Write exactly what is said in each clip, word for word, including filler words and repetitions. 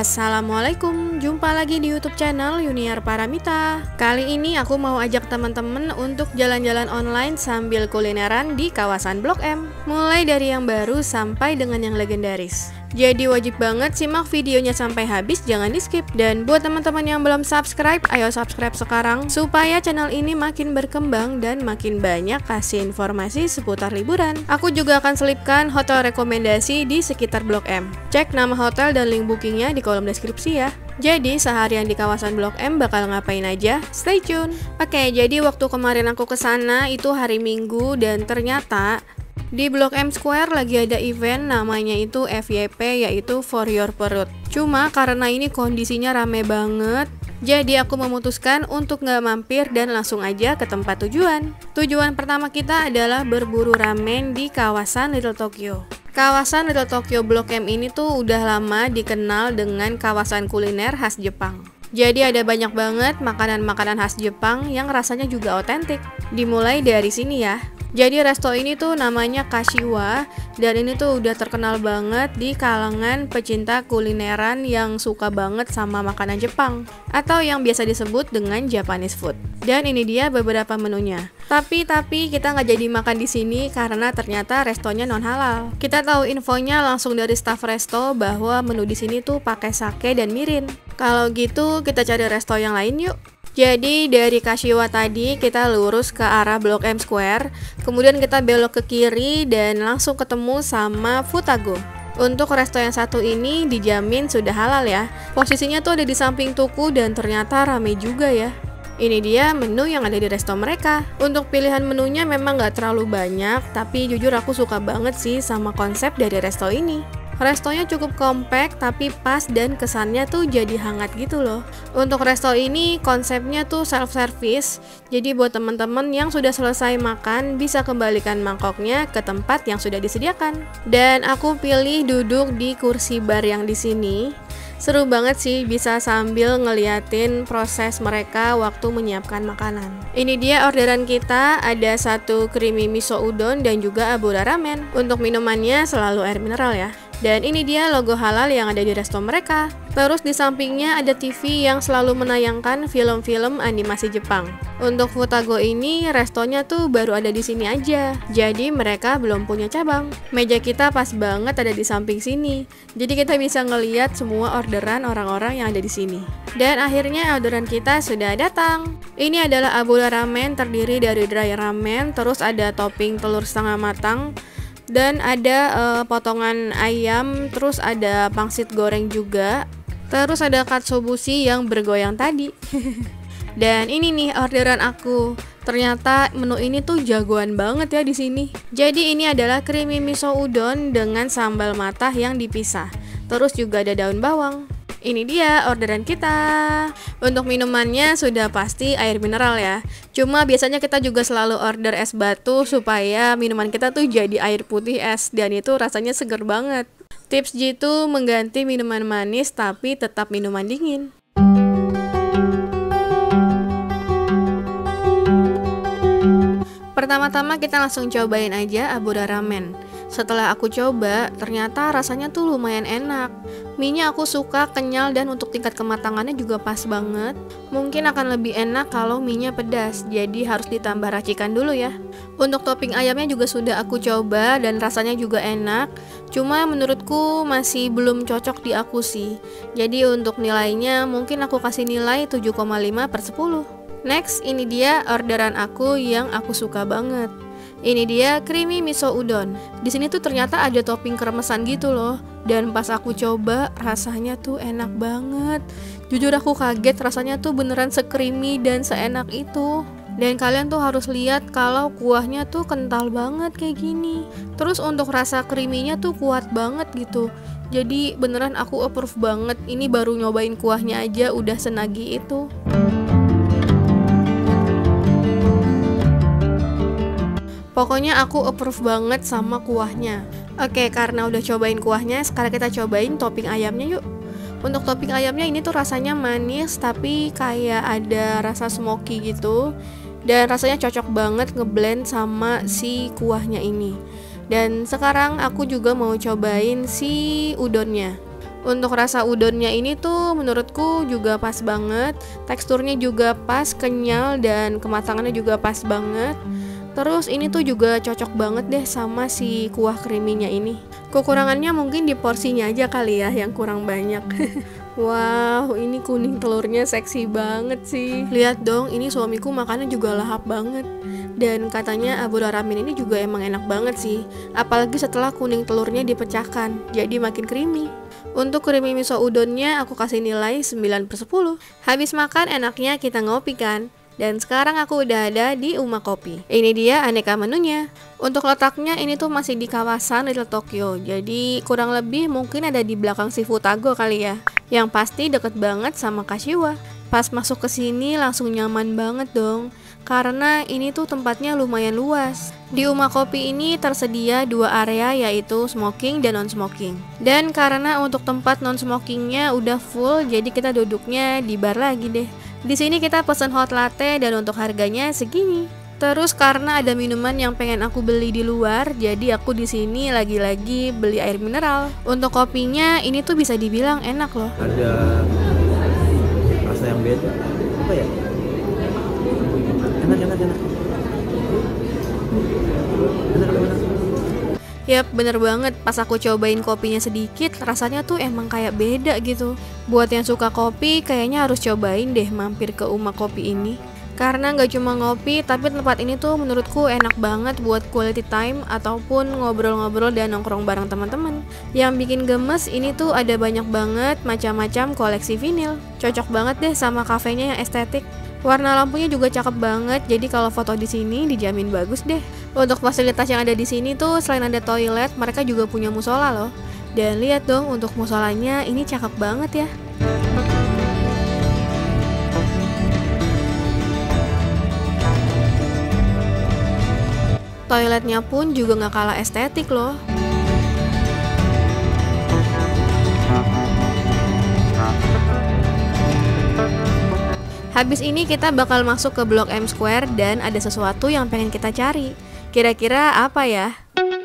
Assalamualaikum, jumpa lagi di YouTube channel Yuniar Paramita. Kali ini aku mau ajak teman-teman untuk jalan-jalan online sambil kulineran di kawasan Blok M. Mulai dari yang baru sampai dengan yang legendaris. Jadi wajib banget simak videonya sampai habis, jangan di skip. Dan buat teman-teman yang belum subscribe, ayo subscribe sekarang supaya channel ini makin berkembang dan makin banyak kasih informasi seputar liburan. Aku juga akan selipkan hotel rekomendasi di sekitar Blok M. Cek nama hotel dan link bookingnya di kolom deskripsi ya. Jadi seharian di kawasan Blok M bakal ngapain aja? Stay tune. Oke, jadi waktu kemarin aku kesana itu hari Minggu dan ternyata di Blok M Square lagi ada event namanya itu F Y P, yaitu For Your Perut. Cuma karena ini kondisinya rame banget, jadi aku memutuskan untuk nggak mampir dan langsung aja ke tempat tujuan. Tujuan pertama kita adalah berburu ramen di kawasan Little Tokyo. Kawasan Little Tokyo Blok M ini tuh udah lama dikenal dengan kawasan kuliner khas Jepang. Jadi ada banyak banget makanan-makanan khas Jepang yang rasanya juga otentik. Dimulai dari sini ya. Jadi resto ini tuh namanya Kashiwa, dan ini tuh udah terkenal banget di kalangan pecinta kulineran yang suka banget sama makanan Jepang atau yang biasa disebut dengan Japanese food. Dan ini dia beberapa menunya. Tapi tapi kita nggak jadi makan di sini karena ternyata restonya non halal. Kita tahu infonya langsung dari staff resto bahwa menu di sini tuh pakai sake dan mirin. Kalau gitu kita cari resto yang lain yuk. Jadi dari Kashiwa tadi kita lurus ke arah Blok M Square, kemudian kita belok ke kiri dan langsung ketemu sama Futago. Untuk resto yang satu ini dijamin sudah halal ya. Posisinya tuh ada di samping tuku dan ternyata rame juga ya. Ini dia menu yang ada di resto mereka. Untuk pilihan menunya memang gak terlalu banyak, tapi jujur aku suka banget sih sama konsep dari resto ini. Restonya cukup kompak tapi pas dan kesannya tuh jadi hangat gitu loh. Untuk resto ini konsepnya tuh self service, jadi buat teman-teman yang sudah selesai makan bisa kembalikan mangkoknya ke tempat yang sudah disediakan. Dan aku pilih duduk di kursi bar yang di sini. Seru banget sih bisa sambil ngeliatin proses mereka waktu menyiapkan makanan. Ini dia orderan kita, ada satu creamy miso udon dan juga abura ramen. Untuk minumannya selalu air mineral ya. Dan ini dia logo halal yang ada di resto mereka. Terus di sampingnya ada T V yang selalu menayangkan film-film animasi Jepang. Untuk Futago ini restonya tuh baru ada di sini aja. Jadi mereka belum punya cabang. Meja kita pas banget ada di samping sini. Jadi kita bisa ngeliat semua orderan orang-orang yang ada di sini. Dan akhirnya orderan kita sudah datang. Ini adalah abura ramen terdiri dari dry ramen, terus ada topping telur setengah matang, dan ada uh, potongan ayam, terus ada pangsit goreng juga, terus ada katsuobushi yang bergoyang tadi. Dan ini nih orderan aku. Ternyata menu ini tuh jagoan banget ya di sini. Jadi ini adalah creamy miso udon dengan sambal matah yang dipisah. Terus juga ada daun bawang. Ini dia orderan kita. Untuk minumannya sudah pasti air mineral ya. Cuma biasanya kita juga selalu order es batu supaya minuman kita tuh jadi air putih es, dan itu rasanya seger banget. Tips jitu mengganti minuman manis tapi tetap minuman dingin. Pertama-tama kita langsung cobain aja abura ramen. Setelah aku coba, ternyata rasanya tuh lumayan enak. Mie-nya aku suka, kenyal, dan untuk tingkat kematangannya juga pas banget. Mungkin akan lebih enak kalau mie-nya pedas, jadi harus ditambah racikan dulu ya. Untuk topping ayamnya juga sudah aku coba dan rasanya juga enak. Cuma menurutku masih belum cocok di aku sih. Jadi untuk nilainya mungkin aku kasih nilai tujuh koma lima per sepuluh. Next, ini dia orderan aku yang aku suka banget. Ini dia creamy miso udon. Di sini tuh ternyata ada topping kremesan gitu loh. Dan pas aku coba rasanya tuh enak banget. Jujur aku kaget, rasanya tuh beneran se-creamy dan seenak itu. Dan kalian tuh harus lihat kalau kuahnya tuh kental banget kayak gini. Terus untuk rasa creamy-nya tuh kuat banget gitu. Jadi beneran aku approve banget. Ini baru nyobain kuahnya aja udah senagi itu. Pokoknya aku approve banget sama kuahnya. Oke, karena udah cobain kuahnya, sekarang kita cobain topping ayamnya yuk. Untuk topping ayamnya ini tuh rasanya manis, tapi kayak ada rasa smoky gitu. Dan rasanya cocok banget ngeblend sama si kuahnya ini. Dan sekarang aku juga mau cobain si udonnya. Untuk rasa udonnya ini tuh menurutku juga pas banget, teksturnya juga pas, kenyal, dan kematangannya juga pas banget. Terus ini tuh juga cocok banget deh sama si kuah creamy-nya ini. Kekurangannya mungkin di porsinya aja kali ya yang kurang banyak. Wow, ini kuning telurnya seksi banget sih. Lihat dong, ini suamiku makannya juga lahap banget. Dan katanya abura ramen ini juga emang enak banget sih. Apalagi setelah kuning telurnya dipecahkan, jadi makin creamy. Untuk creamy miso udonnya aku kasih nilai sembilan per sepuluh. Habis makan enaknya kita ngopi kan. Dan sekarang aku udah ada di Uma Kopi. Ini dia aneka menunya. Untuk letaknya ini tuh masih di kawasan Little Tokyo. Jadi kurang lebih mungkin ada di belakang Shifutago kali ya. Yang pasti deket banget sama Kashiwa. Pas masuk ke sini langsung nyaman banget dong. Karena ini tuh tempatnya lumayan luas. Di Uma Kopi ini tersedia dua area, yaitu smoking dan non-smoking. Dan karena untuk tempat non-smokingnya udah full, jadi kita duduknya di bar lagi deh. Di sini kita pesen hot latte dan untuk harganya segini. Terus karena ada minuman yang pengen aku beli di luar, jadi aku di sini lagi-lagi beli air mineral. Untuk kopinya ini tuh bisa dibilang enak loh. Ada rasa yang beda. Apa ya? Enak, enak, enak. Enak, enak, enak. Yap, bener banget. Pas aku cobain kopinya sedikit, rasanya tuh emang kayak beda gitu. Buat yang suka kopi, kayaknya harus cobain deh mampir ke Uma Kopi ini. Karena gak cuma ngopi, tapi tempat ini tuh menurutku enak banget buat quality time ataupun ngobrol-ngobrol dan nongkrong bareng teman-teman. Yang bikin gemes ini tuh ada banyak banget macam-macam koleksi vinil. Cocok banget deh sama kafenya yang estetik. Warna lampunya juga cakep banget, jadi kalau foto di sini dijamin bagus deh. Untuk fasilitas yang ada di sini tuh selain ada toilet, mereka juga punya musola loh. Dan lihat dong untuk musolanya, ini cakep banget ya. Toiletnya pun juga gak kalah estetik loh. Habis ini kita bakal masuk ke Blok M Square dan ada sesuatu yang pengen kita cari. Kira-kira apa ya?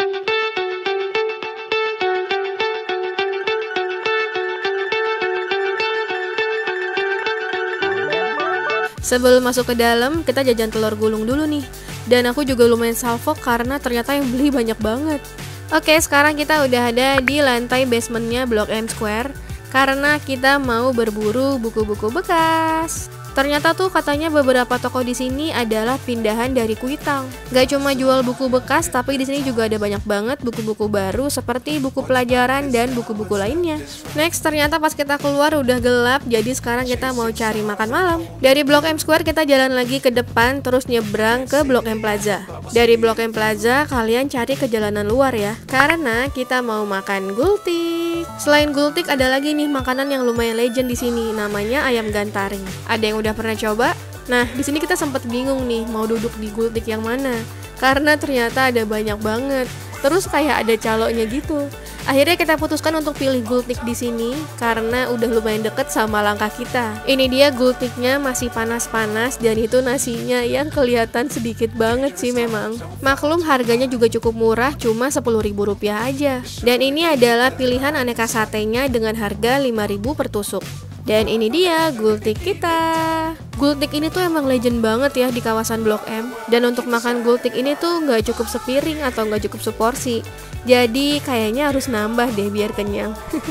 Sebelum masuk ke dalam, kita jajan telur gulung dulu nih. Dan aku juga lumayan salfok karena ternyata yang beli banyak banget. Oke, sekarang kita udah ada di lantai basementnya Blok M Square karena kita mau berburu buku-buku bekas. Ternyata tuh katanya beberapa toko di sini adalah pindahan dari Kuitang. Gak cuma jual buku bekas, tapi di sini juga ada banyak banget buku-buku baru seperti buku pelajaran dan buku-buku lainnya. Next, ternyata pas kita keluar udah gelap, jadi sekarang kita mau cari makan malam. Dari Blok M Square kita jalan lagi ke depan, terus nyebrang ke Blok M Plaza. Dari Blok M Plaza kalian cari ke jalanan luar ya, karena kita mau makan gultik. Selain gultik ada lagi nih makanan yang lumayan legend di sini, namanya ayam gantaring. Ada yang udah Udah pernah coba? Nah, di sini kita sempat bingung nih mau duduk di gultik yang mana. Karena ternyata ada banyak banget. Terus kayak ada caloknya gitu. Akhirnya kita putuskan untuk pilih gultik di sini karena udah lumayan deket sama langkah kita. Ini dia gultiknya masih panas-panas dan itu nasinya yang kelihatan sedikit banget sih memang. Maklum harganya juga cukup murah, cuma sepuluh ribu rupiah aja. Dan ini adalah pilihan aneka satenya dengan harga lima ribu per tusuk. Dan ini dia gultik kita. Gultik ini tuh emang legend banget ya di kawasan Blok M. Dan untuk makan gultik ini tuh nggak cukup sepiring atau nggak cukup seporsi. Jadi kayaknya harus nambah deh biar kenyang.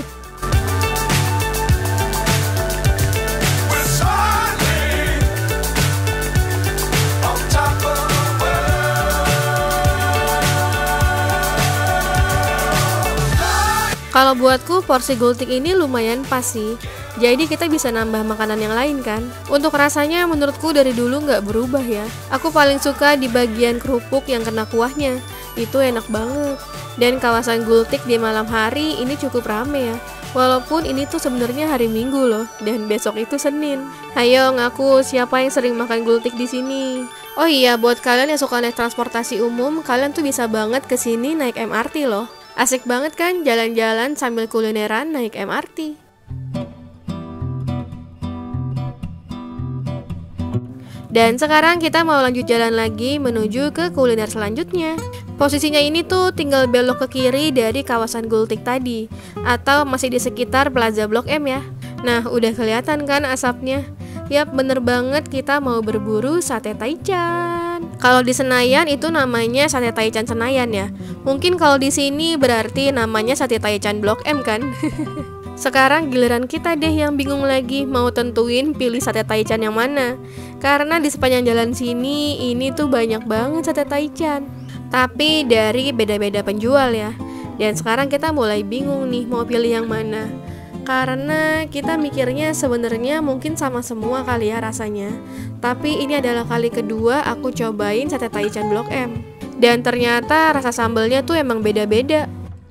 Kalau buatku porsi gultik ini lumayan pas sih. Jadi kita bisa nambah makanan yang lain kan. Untuk rasanya menurutku dari dulu nggak berubah ya. Aku paling suka di bagian kerupuk yang kena kuahnya. Itu enak banget. Dan kawasan gultik di malam hari ini cukup rame ya. Walaupun ini tuh sebenarnya hari Minggu loh, dan besok itu Senin. Ayo ngaku siapa yang sering makan gultik di sini. Oh iya, buat kalian yang suka naik transportasi umum, kalian tuh bisa banget ke sini naik M R T loh. Asik banget kan jalan-jalan sambil kulineran naik M R T. Dan sekarang kita mau lanjut jalan lagi menuju ke kuliner selanjutnya. Posisinya ini tuh tinggal belok ke kiri dari kawasan Gultik tadi, atau masih di sekitar Plaza Blok M ya. Nah, udah kelihatan kan asapnya? Yap, bener banget kita mau berburu sate Taichan. Kalau di Senayan itu namanya sate Taichan Senayan ya. Mungkin kalau di sini berarti namanya sate Taichan Blok M kan? Sekarang giliran kita deh yang bingung lagi mau tentuin pilih sate Taichan yang mana. Karena di sepanjang jalan sini ini tuh banyak banget sate Taichan. Tapi dari beda-beda penjual ya. Dan sekarang kita mulai bingung nih mau pilih yang mana. Karena kita mikirnya sebenarnya mungkin sama semua kali ya rasanya. Tapi ini adalah kali kedua aku cobain sate Taichan Blok M. Dan ternyata rasa sambelnya tuh emang beda-beda.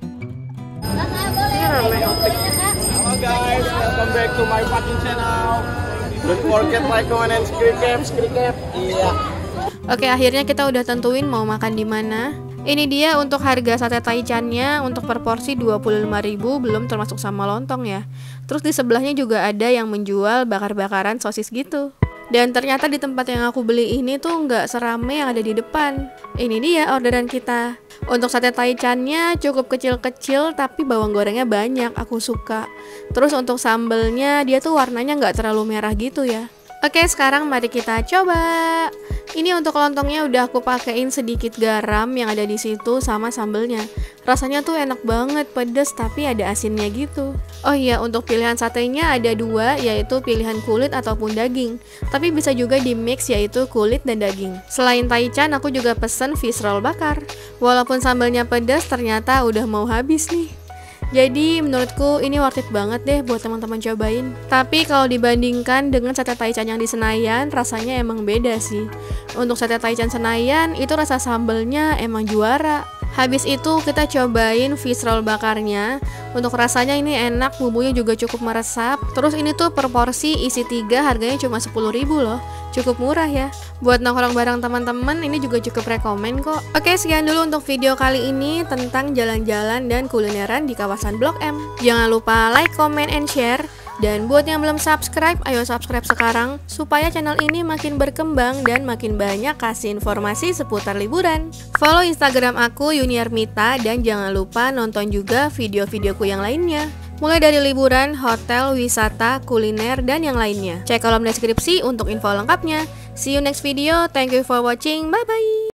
Ini ramai opik. Halo guys, welcome back to my fucking channel. Don't forget like, comment, and subscribe, subscribe. Iya. Oke, akhirnya kita udah tentuin mau makan di mana. Ini dia untuk harga sate Taichannya, untuk per porsi dua puluh lima ribu, belum termasuk sama lontong ya. Terus di sebelahnya juga ada yang menjual bakar-bakaran sosis gitu. Dan ternyata di tempat yang aku beli ini tuh nggak serame yang ada di depan. Ini dia orderan kita. Untuk sate Taichannya cukup kecil-kecil tapi bawang gorengnya banyak, aku suka. Terus untuk sambelnya dia tuh warnanya nggak terlalu merah gitu ya. Oke, sekarang mari kita coba. Ini untuk lontongnya udah aku pakein sedikit garam yang ada di situ sama sambelnya. Rasanya tuh enak banget, pedes tapi ada asinnya gitu. Oh iya, untuk pilihan satenya ada dua, yaitu pilihan kulit ataupun daging. Tapi bisa juga di mix, yaitu kulit dan daging. Selain Taichan, aku juga pesen fish roll bakar. Walaupun sambelnya pedas, ternyata udah mau habis nih. Jadi menurutku ini worth it banget deh buat teman-teman cobain. Tapi kalau dibandingkan dengan sate Taichan yang di Senayan, rasanya emang beda sih. Untuk sate Taichan Senayan itu rasa sambelnya emang juara. Habis itu kita cobain fish roll bakarnya. Untuk rasanya ini enak, bumbunya juga cukup meresap. Terus ini tuh per porsi isi tiga harganya cuma sepuluh ribu loh. Cukup murah ya. Buat nongkrong bareng teman-teman ini juga cukup rekomen kok. Oke, sekian dulu untuk video kali ini tentang jalan-jalan dan kulineran di kawasan Blok M. Jangan lupa like, comment, and share. Dan buat yang belum subscribe, ayo subscribe sekarang supaya channel ini makin berkembang dan makin banyak kasih informasi seputar liburan. Follow Instagram aku Yuniarmita dan jangan lupa nonton juga video-videoku yang lainnya. Mulai dari liburan, hotel, wisata, kuliner, dan yang lainnya. Cek kolom deskripsi untuk info lengkapnya. See you next video, thank you for watching, bye-bye!